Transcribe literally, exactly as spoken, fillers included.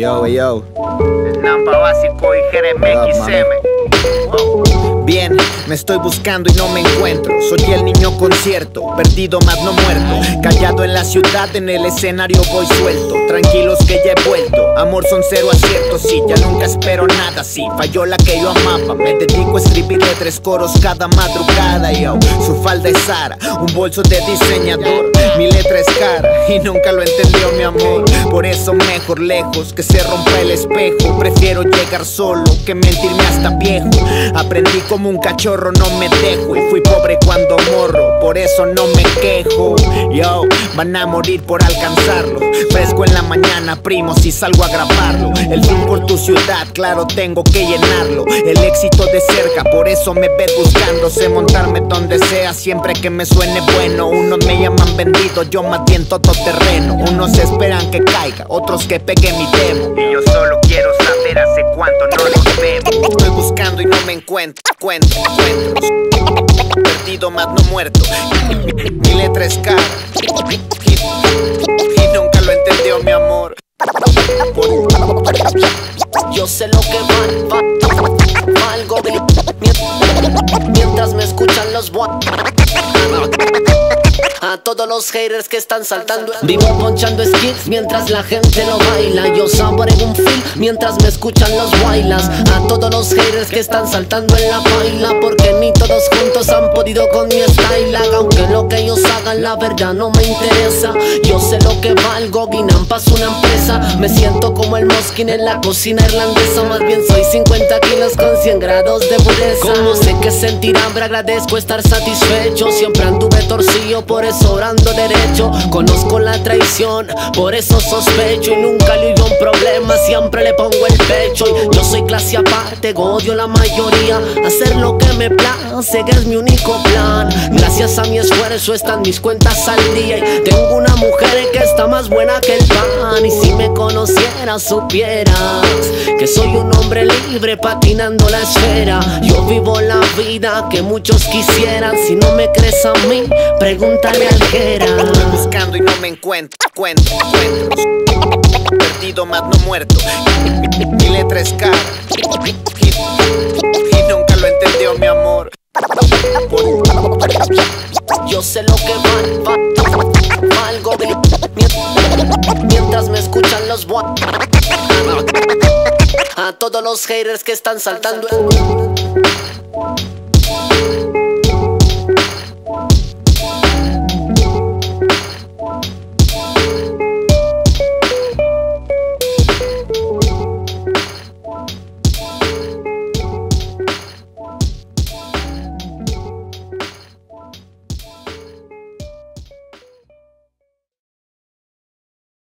yo, yo. Nampa Básico y Jeremy X M. Bien, me estoy buscando y no me encuentro. Soy el niño concierto, perdido más no muerto. Callado en la ciudad, en el escenario voy suelto. Tranquilos que ya he vuelto. Amor son cero aciertos, sí, ya nunca espero nada. Sí, falló la que yo amaba. Me dedico a escribirle tres coros cada madrugada. Yo, su falda es Sara, un bolso de diseñador. Mi letra es cara y nunca lo entendió mi amor. Por eso mejor lejos que se rompa el espejo. Prefiero llegar solo que mentirme hasta viejo. Aprendí como un cachorro, no me dejo. Y fui pobre cuando morro, por eso no me quejo. Yo, van a morir por alcanzarlo. Fresco en la mañana, primo, si salgo a grabarlo. El fin por tu ciudad, claro, tengo que llenarlo. El éxito de cerca, por eso me ves buscando. Sé montarme donde sea, siempre que me suene bueno. Unos me llaman vendido, yo más bien todo terreno. Unos esperan que caiga, otros que pegue mi demo. Y yo solo quiero saber hace cuánto no nos vemos. Estoy buscando y no me encuentro, cuento, encuentros. Perdido más no muerto. Mi letra es cara y, y nunca lo entendió mi amor. Yo sé lo que val, val, valgo mientras me escuchan los bois. A todos los haters que están saltando, vivo ponchando skits mientras la gente lo baila. Yo saboreo un feel mientras me escuchan los bailas. A todos los haters que están saltando en la baila, porque ni todos juntos han podido con mi style. Aunque lo que ellos hagan la verdad no me interesa. Yo sé lo que valgo, Guinampa es una empresa. Me siento como el Moskin en la cocina irlandesa. Más bien soy cincuenta kilos con cien grados de pureza. Como sé que sentir hambre, agradezco estar satisfecho. Siempre anduve torcido, por eso orando derecho. Conozco la traición, por eso sospecho. Y nunca le oigo un problema, siempre le pongo el pecho. Y yo soy clase aparte, odio la mayoría. Hacer lo que me place, que es mi único plan. Gracias a mi esfuerzo están mis cuentas al día. Y tengo una mujer que está más buena que el pan. Y si me conocieras, supieras que soy un hombre libre patinando la esfera. Yo vivo la vida que muchos quisieran. Si no me crees a mí, pregúntale a Aljera. Estoy buscando y no me encuentro, cuento, encuentros. Perdido más no muerto. Mi letra es cara y, y nunca lo entendió mi amor. Yo sé lo que val, val, valgo mientras me escuchan los bois. A todos los haters que están saltando.